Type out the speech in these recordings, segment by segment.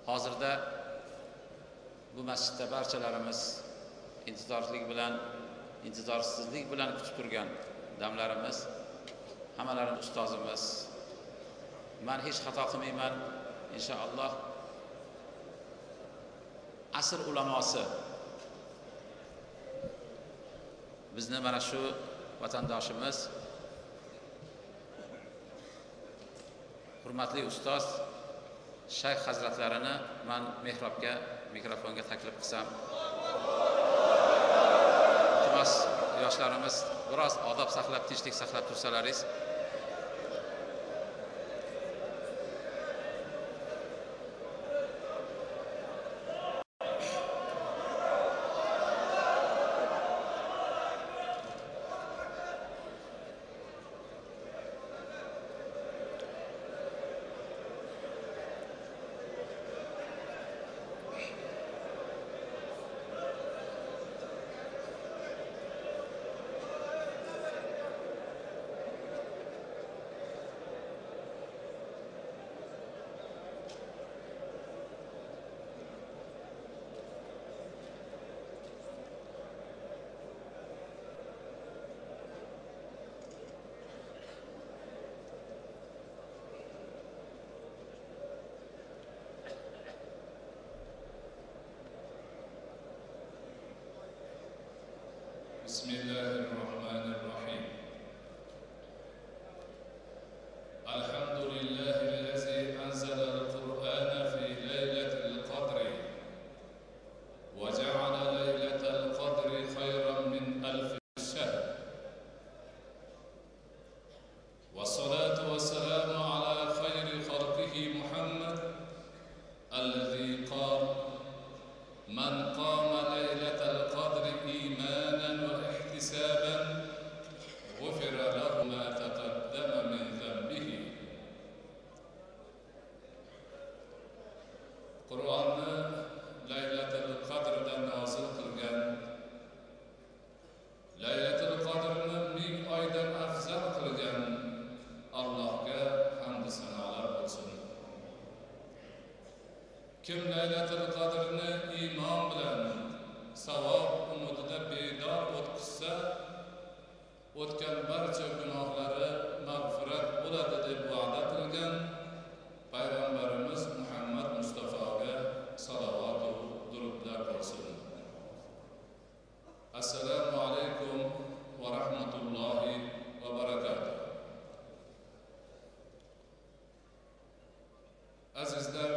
Hozirda bu masjidda barchalarimiz intizorsizlik bilan kutib turgan damlarimiz, hammalarimiz ustozimiz, men hech xato qilmayman, inshaalloh asr ulamosi bizni mana shu vatandoshimiz, hurmatli ustoz Shayx hazratlarini men mehrobga, mikrofonga taklif qilsam. Iltimos, yoshlarimiz biroz odob saqlab, tinchlik saqlab tursalaringiz. بسم الله الرحمن الرحيم. الحمد لله الذي أنزل القرآن في ليلة القدر وجعل ليلة القدر خيرا من 1000 شهر، والصلاة والسلام على خير خلقه محمد الذي قال: من قام ليلة القدر إيمانا واحتسابا غفر له ما تقدم من ذنبه. Qur'onni Laylatul Qadrda nozil qilgan, Laylatul Qadrni 1000 oydan afzal qilgan Allohga hamd sanolar bo'lsin. Kim Laylatul Qadrni iymon bilan, savob umidida bedor o'tkazsa, o'tgan barcha gunohlari mag'firat bo'ladi deb va'da qilgan payg'ambarimiz Muhammad Mustafoga salovat va durudlar bo'lsin. Assalomu alaykum va rahmatullohi va barakatuh. Azizlar,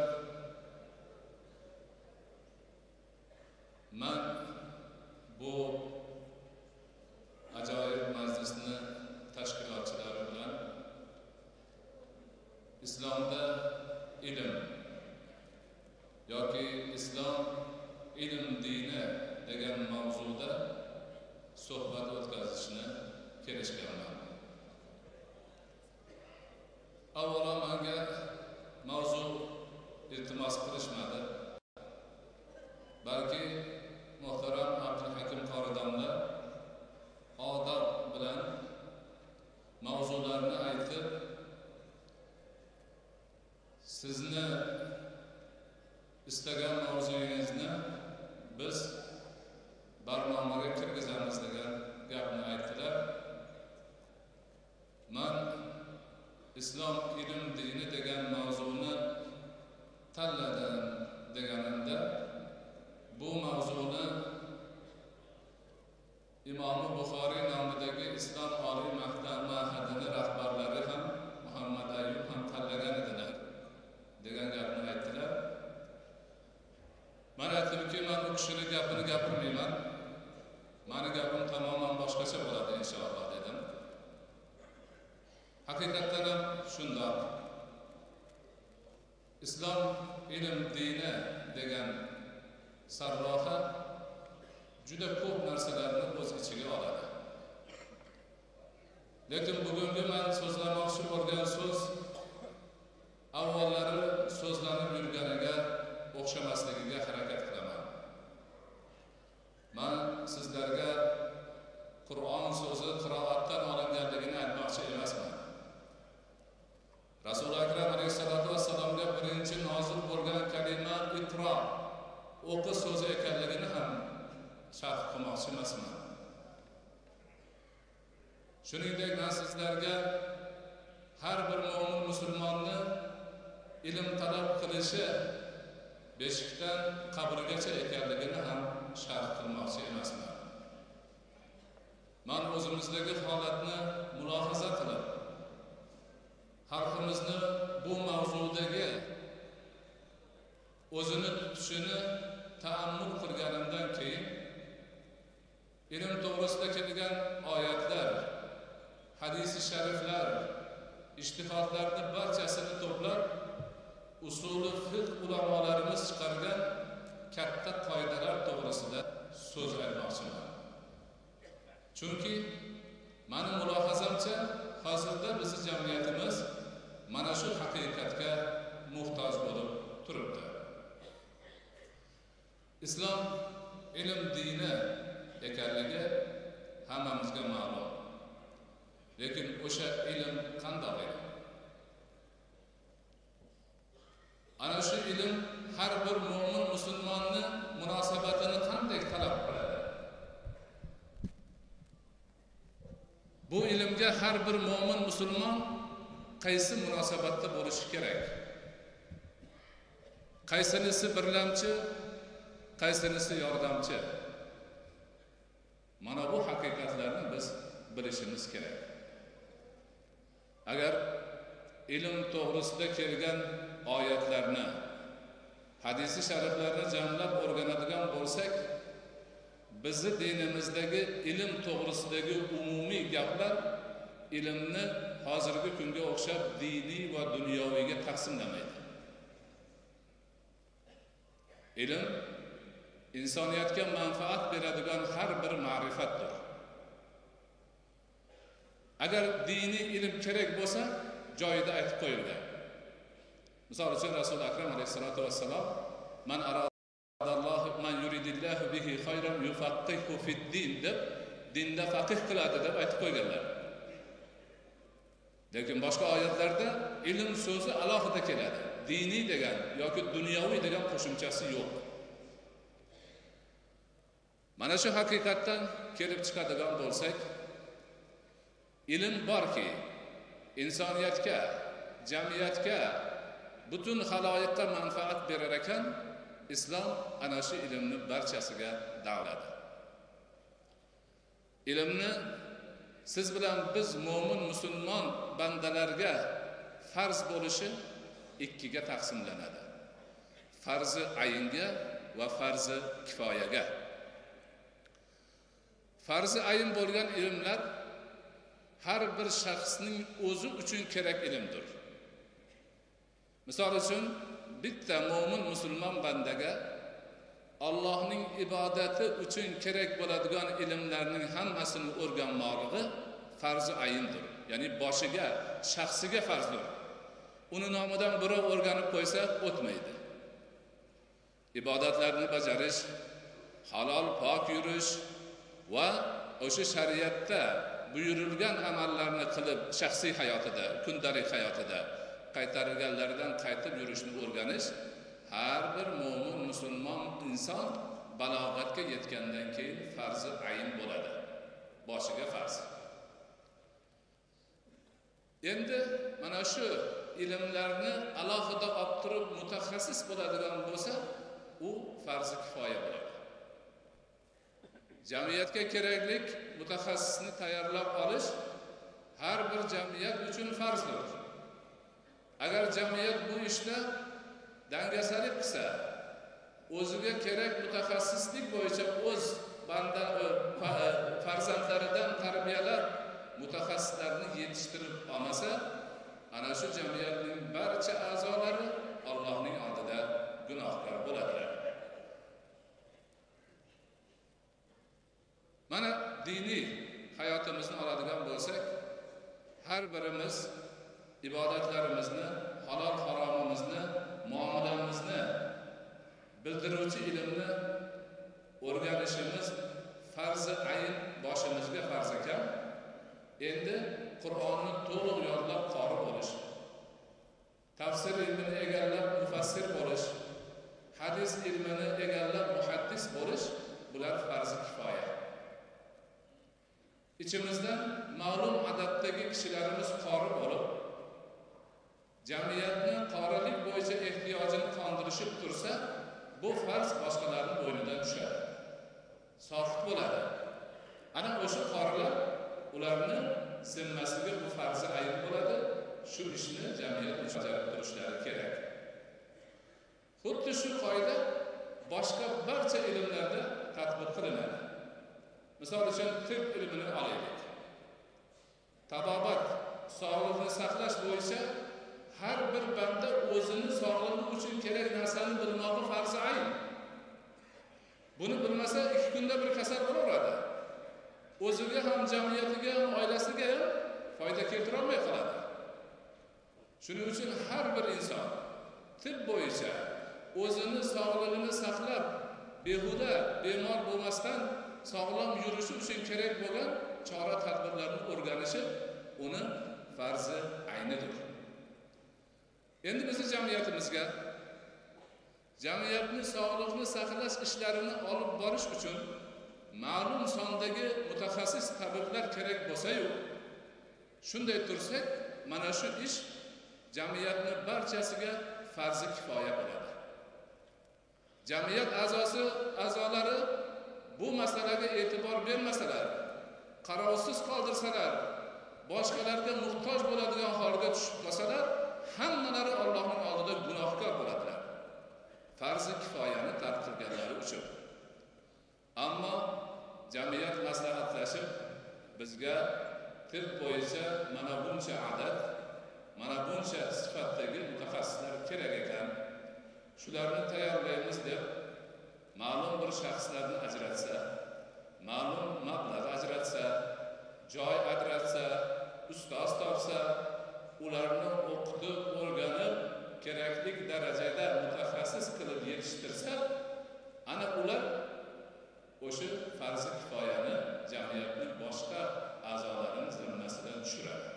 men bu ajoyib majlisni tashkilotchilari bilan islomda ilm yoki islom ilm dini degan mavzuda suhbat o'tkazishni kelishganman. Avvalo menga mavzu iltimos qilishmadi, balki muhtaram Abdulhakim Qoridomlar odob bilan mavzularni aytib, sizni istagan mavzuyingizni biz barnomaga kirgizamiz degan gapni aytdilar. Men islom ilm dini degan mavzuni tanladim deganimda, bu mavzuni Imom Buxoriy nomidagi Islom oliy ma'hadini rahbarlari ham Muhammad Ayyub ham tanlagan edilar degan gapni aytdilar. Men aytdimki, men bu kishini gapini gapirmayman, meni gapim tamoman boshqacha bo'ladi inshaalloh dedim. Haqiqatdan ham shundoq. Islom ilm dini degan sarroha juda ko'p narsalarni o'z ichiga oladi. Lekin bugungi men so'zlamoqchi bo'lgan so'z avvallari so'zlanib yurganiga o'xshamasligiga harakat qilaman. Men sizlarga Qur'on so'zi qiroatdan olinganligini aytmoqchi emasman. Rasul akram alayhissalatu vassalomga birinchi nozil bo'lgan kalima o'qi so'zi ekanligini ham sharh qilmoqchi emasman. Shuningdek, men sizlarga har bir mo'min musulmonni ilm talab qilishi beshikdan qabrgacha ekanligini ham sharh qilmoqchi emasman. Men o'zimizdagi holatni mulohaza qilib, xalqimizni bu mavzudagi o'zini tutishini ta'ammul qilganimdan keyin ilm to'g'risida kelgan oyatlar, hadis-i shariflar, ijtihodlarni barchasini to'plab usuli fiqh ulamolarimiz chiqargan katta qoidalar to'g'risida so'z aytmoqchiman. Chunki meni mulohazamcha hozirda bizning jamiyatimiz mana shu haqiqatga muhtoj bo'lib turibdi. Islom ilm dini ekanligi hammamizga ma'lum. Lekin o'sha ilm qanday ilm? Ana shu ilm har bir mo'min musulmonni munosabatini qanday talab qiladi? Bu ilmga har bir mo'min musulmon qaysi munosabatda bo'lishi kerak? Qaysinisi birlamchi, qaysinisi yordamchi? Mana bu haqiqatlarni biz bilishimiz kerak. Agar ilm to'g'risida kelgan oyatlarni, hadis-i shariflarni jamlab o'rganadigan bo'lsak, bizni dinimizdagi ilm to'g'risidagi umumiy gaplar ilmni hozirgi kunga o'xshab diniy va dunyoviyga taqsimlamaydi. Ilm insoniyatga manfaat beradigan har bir ma'rifatdir. Agar diniy ilm kerak bo'lsa, joyida aytib qo'yilgan. Misol uchun Rasul akram alayhisolatu vassalom man yuridillahu bihi khayran yufaqqihhu fid-din deb dinda faqih qiladi deb aytib qo'yganlar. Lekin boshqa oyatlarda ilm so'zi alohida keladi. Diniy degan yoki dunyoviy degan qo'shimchasi yo'q. Mana shu haqiqatdan kelib chiqadigan bo'lsak, ilm borki, insoniyatga, jamiyatga, butun xaloyiqqa manfaat berar ekan, islom ana shu ilmni barchasiga davladi. Ilmni siz bilan biz mo'min musulmon bandalarga farz bo'lishi ikkiga taqsimlanadi. Farzi ayinga va farzi kifoyaga. Farzi ayin bo'lgan ilmlar har bir shaxsning o'zi uchun kerak ilmdir. Misol uchun bitta mo'min musulmon bandaga Allohning ibodati uchun kerak bo'ladigan ilmlarning hammasini o'rganmoqligi farzi ayindir. Ya'ni boshiga, shaxsiga farzdir. Uni nomidan birov o'rganib qo'ysa o'tmaydi. Ibodatlarni bajarish, halol pok yurish va o'sha shariatda buyurilgan amallarni qilib shaxsiy hayotida, kundalik hayotida qaytarilganlardan qaytib yurishni o'rganish har bir mo'min musulmon inson balog'atga yetgandan keyin farzi ayin bo'ladi. Boshiga farz. Endi mana shu ilmlarni alohida olib turib mutaxassis bo'ladigan bo'lsa, u farzi kifoya bo'ladi. Jamiyatga keraklik mutaxassisni tayyorlab olish har bir jamiyat uchun farzdir. Agar jamiyat bu ishda dangasalik qilsa, o'ziga kerak mutaxassislik bo'yicha o'z farzandlaridan tarbiyalab mutaxassislarni yetishtirib olmasa, ana shu jamiyatning barcha a'zolari Allohning oldida gunohkor bo'ladilar. Mana diniy hayotimizni oladigan bo'lsak, har birimiz ibodatlarimizni, halol haromimizni, muomalamizni bildiruvchi ilmni o'rganishimiz farzi ayin boshimizga farz ekan. Endi Qur'onni to'liq yodlab qori bo'lish, tafsir ilmini egallab mufassir bo'lish, hadis ilmini egallab ichimizdan ma'lum odatdagi kishilarimiz qori bo'lib, jamiyatni qorilik bo'yicha ehtiyojini qondirishib tursa, bu farz boshqalarning bo'ynidan tushadi. Soqit bo'ladi. Ana o'sha qorilar ularni zimmasiga bu farzi ayin bo'ladi. Shu ishni jamiyat bajarib turishlari kerak. Xuddi shu qoida boshqa barcha ilmlarda tatbiq qilinadi. Misol uchun tibb ilmini olaylik. Tabobat, sog'liqni saqlash bo'yicha har bir banda o'zini sog'lig'i uchun kerak narsani bilmog'i farzi ayn. Buni bilmasa 2 kunda bir kasal bo'laveradi. O'ziga ham, jamiyatiga ham, oilasiga ham foyda keltira olmay qoladi. Shuning uchun har bir inson tibb bo'yicha o'zini sog'lig'ini saqlab, behuda, bemor bo'lmasdan sog'lom yurishi uchun kerak bo'lgan chora-tadbirlarni o'rganishi uni farzi aynidir. Endi bizning jamiyatimizga jamiyatni sog'liqni saqlash ishlarini olib borish uchun ma'lum sondagi mutaxassis tabiblar kerak bo'lsa-yu, shunday tursak, mana shu ish jamiyatni barchasiga farzi kifoya bo'ladi. Jamiyat a'zolari bu masalaga e'tibor bermasalar, qarovsiz qoldirsalar, boshqalarga muhtoj bo'ladigan holga tushib qolsalar, hammalari Allohning oldida gunohkor bo'ladilar. Farzi kifoyani tark qilganlari uchun. Ammo jamiyat maslahatlashib bizga tibb bo'yicha mana buncha adad, mana buncha sifatdagi mutaxassislar kerak ekan, shularni tayyorlaymiz deb ma'lum bir shaxslarni ajratsa, ma'lum mablag' ajratsa, joy ajratsa, ustoz topsa, ularni o'qitib, o'rganib, kerakli darajada mutaxassis qilib yetishtirsa, ana ular o'sha farzi kifoyani jamiyatning boshqa a'zolarining zimmasidan tushiradi.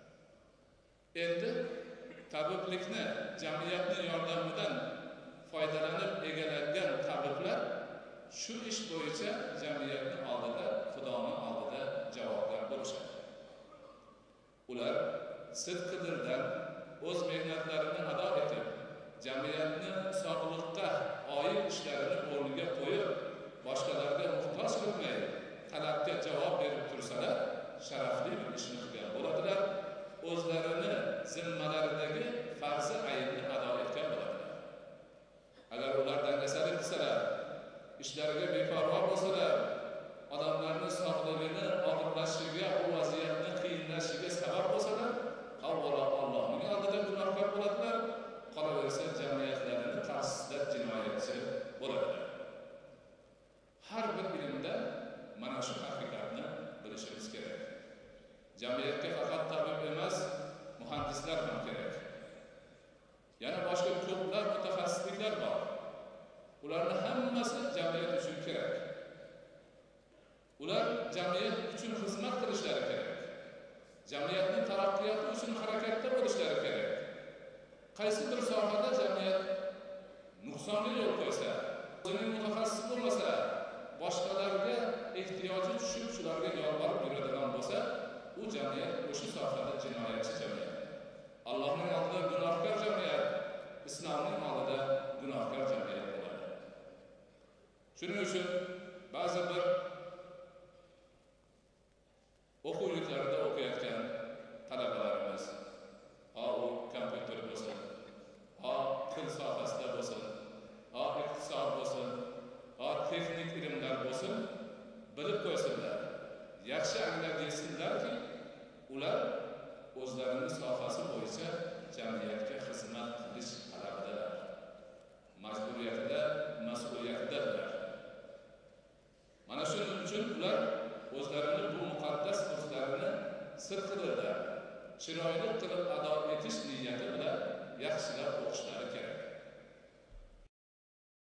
Endi tabiblikni jamiyatning yordamidan foydalanib egallagan tabiblar shu ish bo'yicha jamiyatning oldida, Xudoning oldida javobgar bo'lishadi. Ular sidqidildan o'z mehnatlarini ado etib, jamiyatni sog'liqqa oid ishlarini o'rniga qo'yib, boshqalarga muhtoj qilmay, talabga javob berib tursalar, sharafli bir ishni qilgan bo'ladilar. O'zlarini zimmalaridagi farzi ayinni ado etgan bo'ladilar. Agar ular dangasalik qilsalar, ishlariga beparvo bo'lsalar, odamlarning sog'lig'ini og'irlashishiga, u vaziyatni qiyinlashishiga sabab bo'lsalar, avvalo Allohning oldida gunohkor bo'ladilar, qolaversa jamiyatlarining qarshisida jinoyatchi bo'ladilar. Har bir ilmda mana shu haqiqatni bilishimiz kerak. Jamiyatga faqat tabib emas, muhandislar ham kerak. Yana boshqa ko'plab mutaxassisliklar bor. Ularning hammasi jamiyat uchun kerak. Ular jamiyat uchun xizmat qilishlari kerak. Jamiyatning taraqqiyoti uchun harakatda bo'lishlari kerak. Qaysi bir sohada jamiyat nuqsonga yo'l qo'ysa, o'zining mutaxassis bo'lmasa, boshqalarga ehtiyoji tushib, shularga yolvorib yuradigan bo'lsa, u jamiyat o'sha sohada jinoyatchi jamiyat. Allohning oldida gunohkor jamiyat, islomning oldida gunohkor jamiyat bo'ladi. Shuning uchun ba'zi bir o'quv yurtlarida o'qiyotgan talabalarimiz, u kompyuter bo'lsin, til sohasida bo'lsin, iqtisod bo'lsin, texnik ilmlar bo'lsin, bilib qo'ysinlar. Yaxshi anglab yetsinlarki, ular o'zlarining sohasi bo'yicha jamiyatga xizmat qilish talabidalar. Majburiyatida, mas'uliyatidadirlar. Mana shuning uchun ular o'zlarini bu muqaddas burchlarini sidqidildan, chiroyli qilib ado etish niyati bilan yaxshilab o'qishlari kerak.